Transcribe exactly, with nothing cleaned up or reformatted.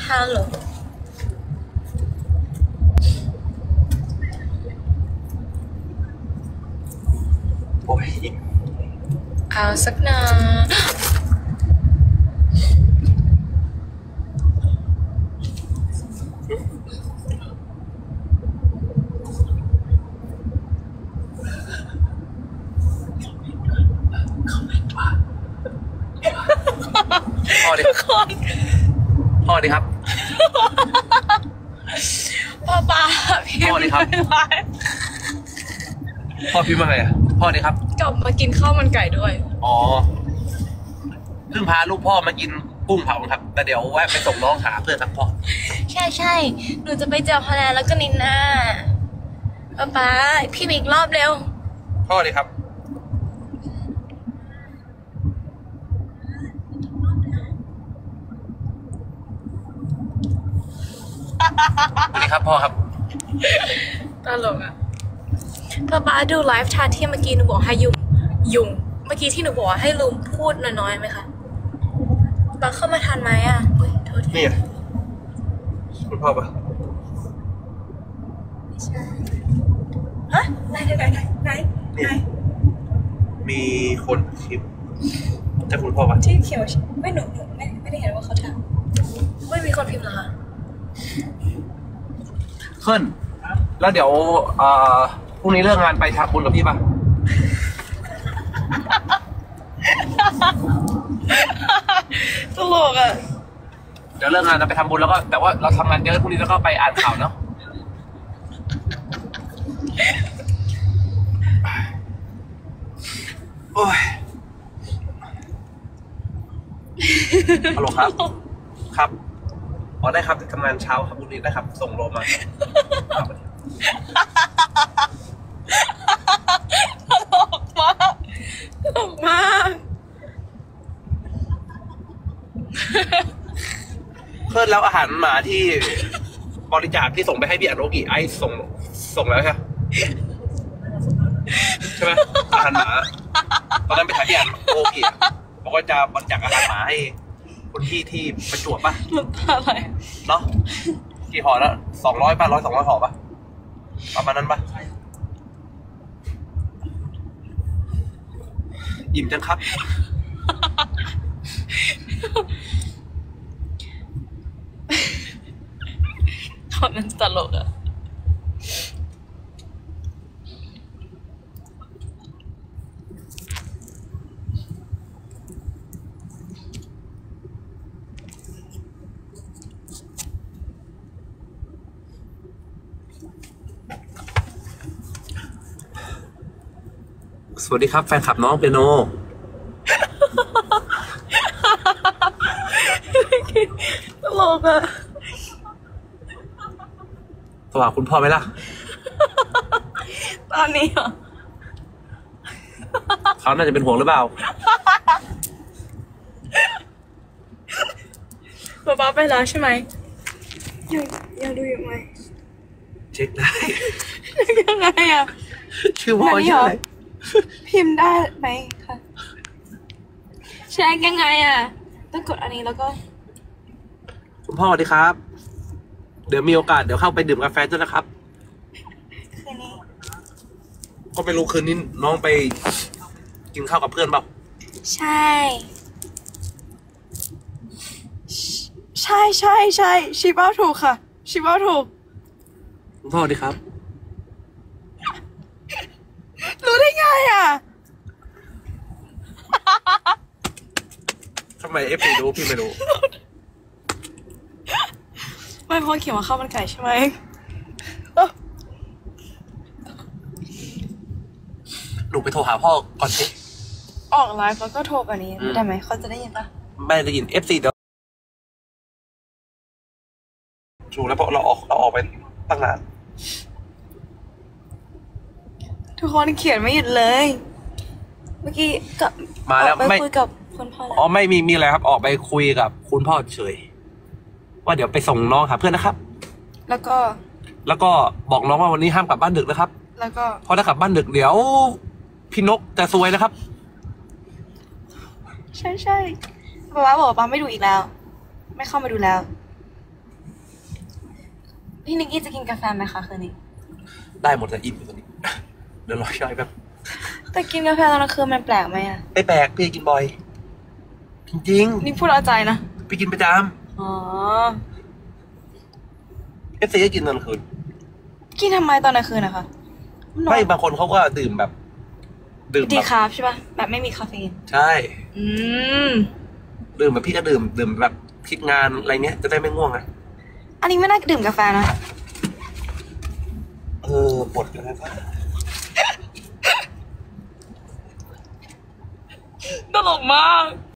ฮัลโหลโอ้ยเอาสักหน่อยพ่อดิพ่อดิครับป้าป้าพี่พ่อดิครับพ่อพี่มาไงอ่ะพ่อดิครับกลับมากินข้าวมันไก่ด้วยอ๋อเพิ่งพาลูกพ่อมากินกุ้งเผาครับแต่เดี๋ยวแวะไปส่งน้องหาเพื่อนครับพ่อใช่ใช่หนูจะไปเจอฮอลแลนด์แล้วก็นินนาป้าป้าพี่อีกรอบเร็วพ่อดิครับสวัสดีครับพ่อครับตลกอ่ะป้าป้าดูไลฟ์ชาร์ที่เมื่อกี้หนูบอกให้ยุงยุงเมื่อกี้ที่หนูบอกให้ลุงพูดน้อยๆไหมคะป้าเข้ามาทันไหมอ่ะอุ้ยโทษทีนี่คุณพ่อปะไม่ใช่ฮะไหนไหนไหนไหนไหนมีคนคลิปแต่คุณพ่อปะที่เขียวไม่หนูไม่ไม่ได้เห็นว่าเขาทำไม่มีคนพิมพ์เหรอคะขึ้นแล้วเดี๋ยวพรุ่งนี้เลิกงานไปทำบุญกับพี่ป่ะตลกอ่ะเดี๋ยวเลิกงานเราไปทำบุญแล้วก็แต่ว่าเราทำงานเยอะพรุ่งนี้แล้วก็ไปอ่านข่าวเนาะโอ้ยฮัลโหลครับครับอ๋อได้ครับทำงานเช้าครับพรุ่งนี้ได้ครับส่งโลมาตลกมากตลกมากเพื่อนแล้วอาหารหมาที่บริจาคที่ส่งไปให้พี่อนุกิไอส่งส่งแล้วใช่ใช่ไหมอาหารหมาตอนนั้นไปถ่ายพี่อนุกิบอกว่าจะบริจาคอาหารหมาให้คนที่ที่ประจวบป่ะอะไรเนาะกี่ห่อแล้วสองร้อยป่ะร้อยสองร้อยห่อป่ะประมาณนั้นป่ะอิ่มจังครับตอนนั้นตลกอะสวัสดีครับแฟนคลับน้องเปียโนตลกอะโทรหาคุณพ่อไหมล่ะตอนนี้เหรอเขาน่าจะเป็นห่วงหรือเปล่าป๊าป๊าไปแล้วใช่ไหมยังยังดูอยู่ไหมเช็คได้ยังไงอะชื่อพ่อใช่ไหมพิมพ์ได้ไหมคะแชร์ยังไงอะต้องกดอันนี้แล้วก็คุณพ่อสวัสดีครับเดี๋ยวมีโอกาสเดี๋ยวเข้าไปดื่มกาแฟด้วยนะครับคืนนี้ก็ไม่รู้คืนนี้น้องไปกินข้าวกับเพื่อนเปล่าใช่ใช่ใช่ใช่ชิบ้าถูกค่ะชิบ้าถูกคุณพ่อสวัสดีครับรู้ได้ไงอ่ะทำไมเอฟซีรู้พี่ไม่รู้ไม่พอเขียนว่าข้าวมันไก่ใช่ไหมหนูไปโทรหาพ่อก่อนสิออกไลฟ์แล้วก็โทรกันนี้ได้ไหมเขาจะได้ยินปะไม่ได้ยินเอฟซีเดี๋ยวถูกแล้วเพราะเราออกเราออกไปตั้งนานทุกคนเขียนไม่หยุดเลยเมื่อกี้กับมาแล้วไม่คุยกับคุณพ่ออ๋อไม่มีมีอะไรครับออกไปคุยกับคุณพ่อเฉยว่าเดี๋ยวไปส่งน้องหาเพื่อนนะครับแล้วก็แล้วก็บอกน้องว่าวันนี้ห้ามกลับบ้านดึกนะครับแล้วก็เพราะถ้ากลับบ้านดึกเดี๋ยวพี่นกจะซวยนะครับใช่ใช่ป๊าป๊าบอกป๊าไม่ดูอีกแล้วไม่เข้ามาดูแล้วพี่นิกกี้จะกินกาแฟไหมคะคืนนี้ได้หมดแต่อิ่มอยู่ตอนนี้ เดี๋ยวรอย่อยแบบแต่กินกาแฟตอนกลางคืนมันแปลกไหมอะไม่แปลกพี่กินบ่อย จริงนี่พูดเอาใจนะๆพี่กินประจอ๋อำเอฟซีก็กินตอนกลางคืนกินทำไมตอนกลางคืนนะคะไม่บางคนเขาก็ดื่มแบบ ดื่มดีแบบคาร์บใช่ป่ะแบบไม่มีคาเฟอีนใช่อืมดื่มแบบพี่ก็ดื่มดื่มแบบคิดงานอะไรเนี้ยจะได้ไม่ง่วงนะอันนี้ไม่น่าดื่มกาแฟนะเออปวดกันแล้วป่ะตลกมาก